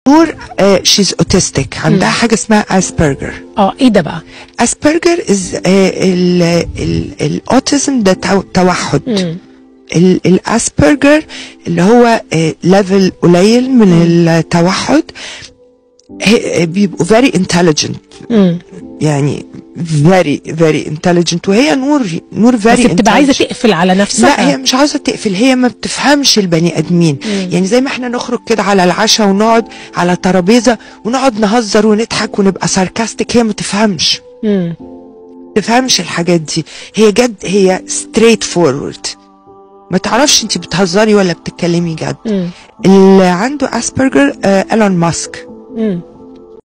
نور شيز اوتستيك، عندها حاجه اسمها اسبرجر. ايه ده بقى؟ اسبرجر از الاوتيزم ده توحد. الاسبرجر اللي هو ليفل قليل من التوحد، بيبقوا very intelligent. يعني very intelligent. وهي نور very بس بتبقى عايزه تقفل على نفسها. لا هي مش عايزه تقفل، هي ما بتفهمش البني ادمين. يعني زي ما احنا نخرج كده على العشاء ونقعد على ترابيزه ونقعد نهزر ونضحك ونبقى ساركاستيك، هي ما تفهمش. تفهمش الحاجات دي. هي جد، هي straight forward، ما تعرفش انت بتهزري ولا بتتكلمي جد. اللي عنده اسبرجر ايلون ماسك.